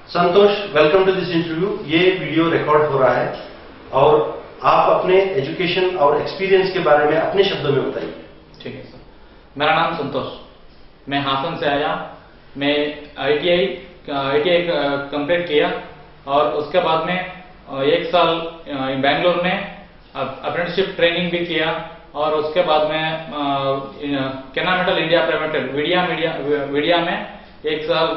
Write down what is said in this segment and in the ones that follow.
Santosh, welcome to this interview. ये video record हो रहा है और आप अपने एजुकेशन और एक्सपीरियंस के बारे में अपने शब्दों में बताइए। ठीक है सर, मेरा नाम संतोष, मैं हासन से आया। मैं आईटीआई कंप्लीट किया और उसके बाद में 1 साल बेंगलोर में अप्रेंटिसशिप ट्रेनिंग भी किया और उसके बाद में केनामेटल इंडिया प्राइवेट वीडिया में 1 साल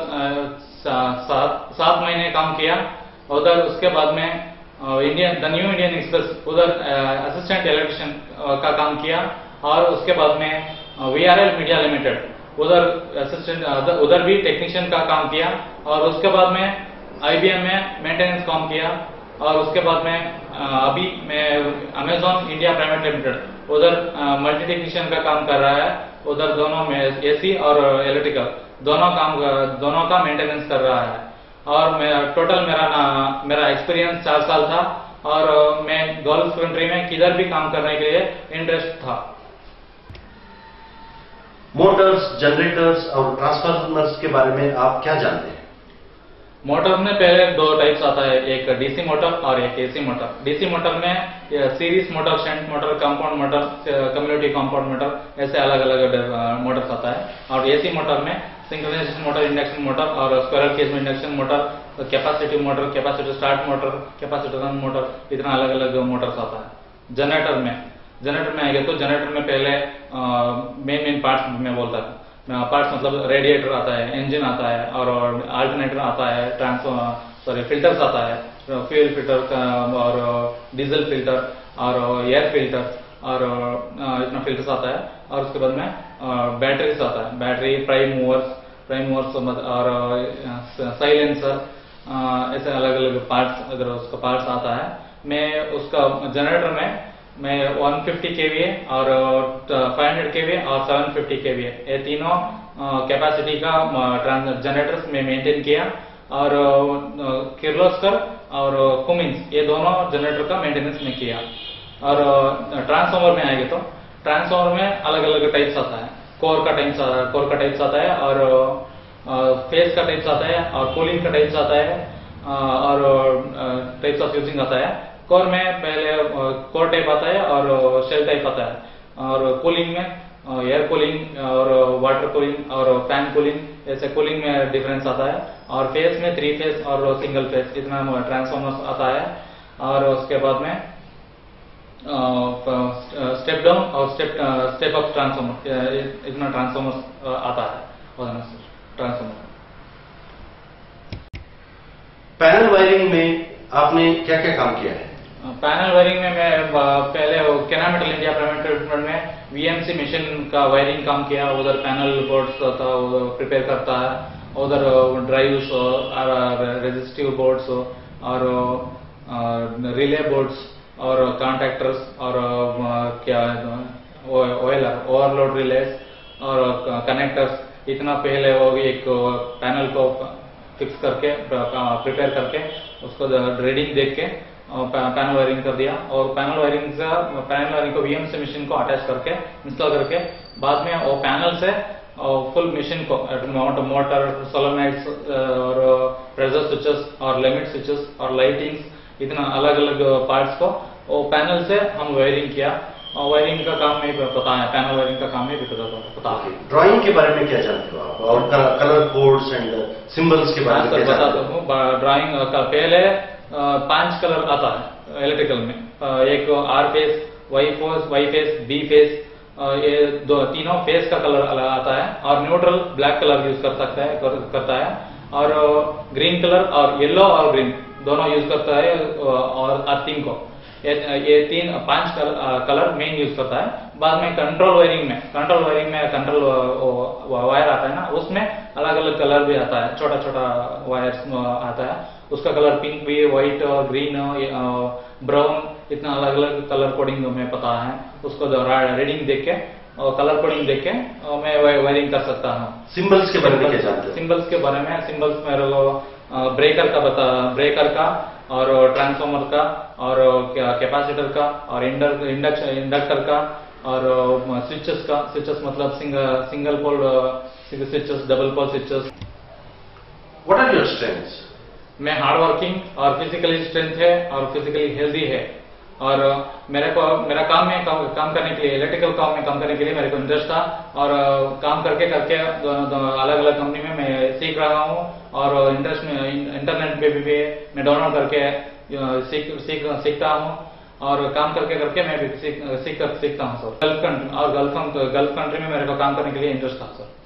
7 महीने काम किया। उधर उसके बाद में द न्यू इंडियन एक्सप्रेस उधर असिस्टेंट इलेक्ट्रिशियन का काम किया और उसके बाद में वीआरएल मीडिया लिमिटेड उधर भी टेक्नीशियन का काम किया और उसके बाद में आईबीएम में मेंटेनेंस काम किया और उसके बाद में अभी मैं अमेजॉन इंडिया प्राइवेट लिमिटेड उधर मल्टी टेक्नीशियन का काम कर रहा है। उधर दोनों में एसी और इलेक्ट्रिकल दोनों का मेंटेनेंस कर रहा है और टोटल मेरा एक्सपीरियंस 4 साल था और मैं गल्फ कंट्री में किधर भी काम करने के लिए इंटरेस्ट था। मोटर्स, जनरेटर्स और ट्रांसफार्मर्स के बारे में आप क्या जानते हैं? मोटर में पहले 2 टाइप्स आता है, एक डीसी मोटर और एक एसी मोटर। डीसी मोटर में series motor, shunt motor, compound motor, community compound motor, ऐसे अलग अलग मोटर्स आता है। और एसी मोटर में सिंक्रोनाइजेशन मोटर, इंडक्शन मोटर और स्क्वायरल केज में induction motor, capacitive motor, capacitive start motor, capacitive run motor, इतना अलग अलग मोटर्स आता है। जनरेटर में आएगा तो जनरेटर में पहले मेन पार्ट्स में बोलता है। पार्ट्स मतलब रेडिएटर आता है, इंजन आता है और अल्टरनेटर आता है, फिल्टर्स आता है, फ्यूल फिल्टर और डीजल फिल्टर और एयर फिल्टर और इतना फिल्टर्स आता है। और उसके बाद में बैटरीज आता है, बैटरी, प्राइम मूवर्स और साइलेंसर, ऐसे अलग अलग पार्ट्स अगर उसका पार्ट्स आता है। मैं उसका जनरेटर में मैं 150 kVA और 500 kVA और 750 kVA ये तीनों कैपेसिटी का जनरेटर्स में मेंटेन किया और किर्लोस्कर और कुमिंस ये दोनों जनरेटर का मेंटेनेंस में किया। और ट्रांसफार्मर में आएंगे तो ट्रांसफार्मर में अलग अलग टाइप्स आता है। कोर का टाइप्स आता है और फेस का टाइप्स आता है और कूलिंग का टाइप्स आता है और टाइप्स ऑफ यूजिंग आता है। कोर में पहले कोर टाइप आता है और शेल टाइप आता है और कूलिंग में एयर कूलिंग और वाटर कूलिंग और फैन कूलिंग, ऐसे कूलिंग में डिफरेंस आता है। और फेस में 3 फेस और सिंगल फेस इतना ट्रांसफॉर्मर आता है। और उसके बाद में स्टेप डाउन और स्टेप अप ट्रांसफॉर्मर इतना ट्रांसफॉर्मर आता है। ट्रांसफॉर्मर पैनल वायरिंग में आपने क्या क्या काम किया है? पैनल वायरिंग में मैं पहले केनामेटल इंडिया प्राइवेट लिमिटेड में वीएमसी मशीन का वायरिंग काम किया। उधर पैनल बोर्ड्स था प्रिपेयर करता है, उधर ड्राइव्स और रेजिस्टिव बोर्ड्स और रिले बोर्ड्स और कॉन्टैक्टर्स और क्या ओवरलोड रिलेस और कनेक्टर्स इतना पहले वो एक पैनल को फिक्स करके प्रिपेयर करके उसको रीडिंग देख के पैनल वायरिंग कर दिया। और पैनल वायरिंग को वीएमसी मशीन को अटैच करके इंस्टॉल करके बाद में वो पैनल से फुल मशीन को मोटर, सोलेनॉइड्स और प्रेशर स्विचेस और लिमिट स्विचेस और लाइटिंग्स इतना अलग अलग पार्ट्स को वो पैनल से हम वायरिंग किया। और वायरिंग का काम में पता है, पैनल वायरिंग का काम में भी पता है। ड्राइंग के बारे में क्या जानते हो आप और कलर कोड्स एंड सिंबल्स के बारे में बताता हूँ। ड्राइंग का पहले 5 कलर आता है इलेक्ट्रिकल में, एक R phase, Y phase, B phase, ये तीनों फेस का कलर आता है। और न्यूट्रल ब्लैक कलर यूज करता है और ग्रीन कलर और येलो और ग्रीन दोनों यूज करता है। और अर्थिंग को ये 5 कलर मेन यूज करता है। बाद में कंट्रोल वायरिंग में कंट्रोल वायर आता है ना, उसमें अलग अलग कलर भी आता है, छोटा छोटा वायर्स आता है। उसका कलर पिंक भी, व्हाइट, ग्रीन, ब्राउन इतना अलग अलग कलर कोडिंग में पता है। उसको रीडिंग देख के और कलर कोडिंग देख के मैं वायरिंग कर सकता हूँ। सिंबल्स के बारे में क्या जानते हैं? सिंबल्स के बारे में मेरे को ब्रेकर का और ट्रांसफार्मर का और कैपेसिटर का और इंडक्टर का और स्विचेस मतलब single pole switches, double pole switches. What are your strengths? मैं हार्ड वर्किंग और फिजिकली स्ट्रेंथ है और फिजिकली हेल्दी है और मेरा काम में काम करने के लिए, इलेक्ट्रिकल काम में काम करने के लिए मेरे को इंटरेस्ट था और काम करके करके दोनों अलग अलग कंपनी में मैं सीख रहा हूँ और इंटरेस्ट में इंटरनेट पे भी मैं डाउनलोड करके सीखता हूँ और काम करके करके मैं भी सीखता हूँ सर। गल्फ कंट्री में मेरे को काम करने के लिए इंटरेस्ट था सर।